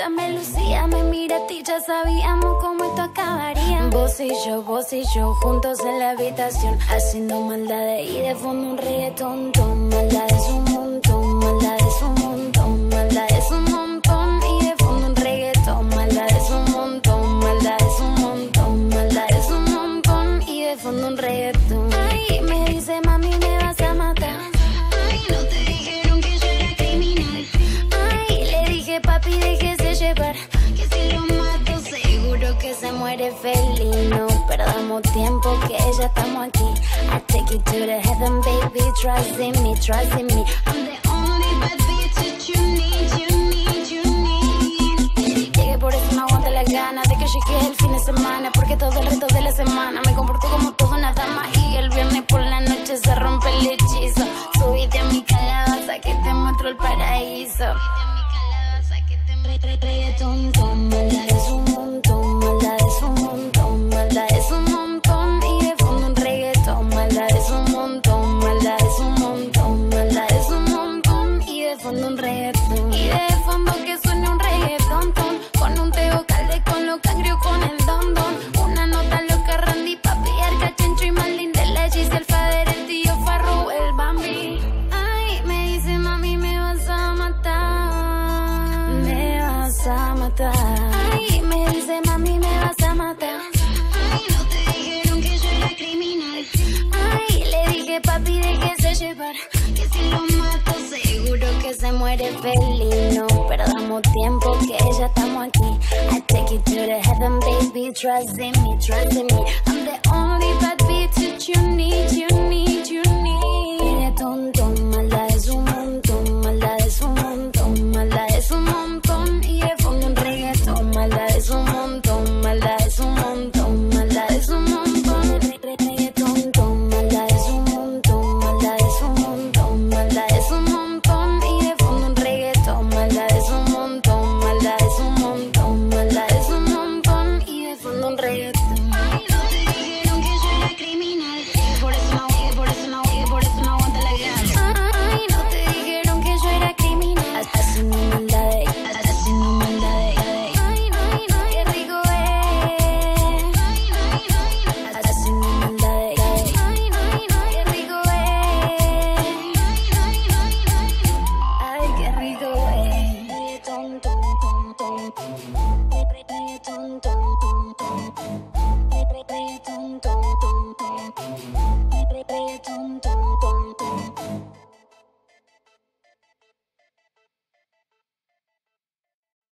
mientras me lucía. Me mira a ti, ya sabíamos cómo esto acabaría. Vos y yo, juntos en la habitación, haciendo maldades y de fondo un reggaetón. Maldades un montón, maldades un montón, maldades un montón. Y de fondo un reggaetón, maldades un montón, maldades un montón, maldades un montón. Y de fondo un reggaetón. Ay, me dice mami, me vas a matar. Ay, no te dijeron que yo era criminal. Ay, le dije papi, déjese llevar, que si lo mato seguro que se muere feliz. No perdamos tiempo, que ya estamos aquí. I take you to the heaven, baby, trust in me, trust in me. I'm the only bad bitch that you need, you need, you need. Llegué por eso, no aguanto las ganas de que llegue el fin de semana, porque todo el resto de la semana me comporto como toda una dama. Y el viernes por la noche se rompe el hechizo. Subite a mi calabaza que te muestro el paraíso. Reggaetón, maldades un montón, maldades un montón, maldades un montón. Y de fondo un reggaetón, maldades un montón, maldades un montón, maldades un montón. Y de fondo un reggaetón, y de fondo que suene un reggaetón, con un Teo Calde, con los cangreos, con el don don. Una nota loca, Randy, Papi, Arca, Chencho y Malin de la Gis, el Fader, el tío Farru, el Bambi. Ay, me dice mami, me vas a matar, me vas a matar. Ay, me dice mami, me vas a matar. Ay, no te dijeron que yo era criminal. Ay, le dije papi, déjese llevar, que si lo mato seguro que se muere feliz. No perdamos tiempo, que ya estamos aquí. I take you to the heaven, baby, trust in me, trust in me. I'm the only bad bitch that you need, you need, you need. Y de tontón, maldades un montón, maldades un montón, maldades un montón. Y de fondo un reggaetón, maldades un montón, maldades un montón, maldades un montón. Reggaetón, maldades un montón, maldades un montón, maldades un montón. Y de fondo un reggaetón, maldades un montón, maldades un montón, maldades un montón. Y de fondo un reggaetón. Ay, no te dijeron que yo era criminal, por eso no, por eso no, por eso no aguanta la gana. Ay, no te dijeron que yo era criminal, haciendo maldades, haciendo maldades. Ay, no, qué rico es. Haciendo maldades. Ay, no, qué rico es. Ay, qué rico es. Reggaetón, ton, ton, ton. Reggaetón, ton, ton, ton. Reggaetón, ton, ton, ton. Reggaetón.